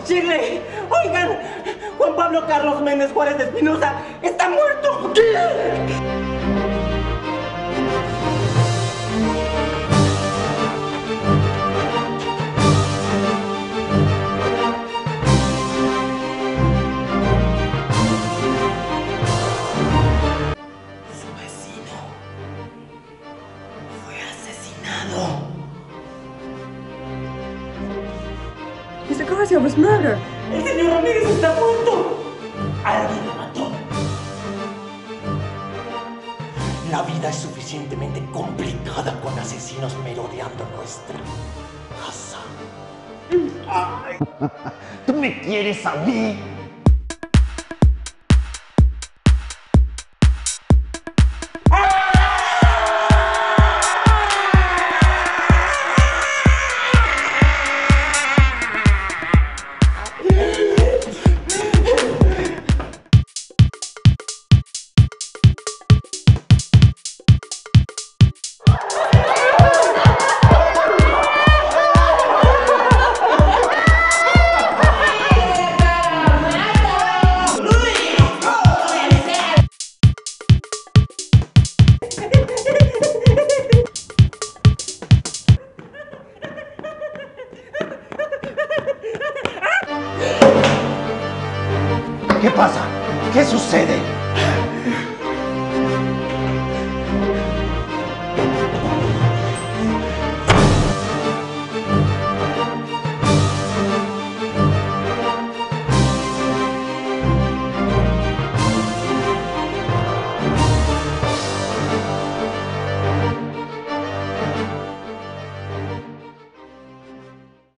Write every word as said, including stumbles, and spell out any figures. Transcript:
Chile. Oigan, Juan Pablo Carlos Méndez Juárez de Espinosa está muerto. ¿Qué? mister Garcia was murdered. El señor Ramírez está muerto. Alguien lo mató. La vida es suficientemente complicada con asesinos merodeando nuestra casa. Ay. ¿Tú me quieres a mí? ¿Qué pasa? ¿Qué sucede?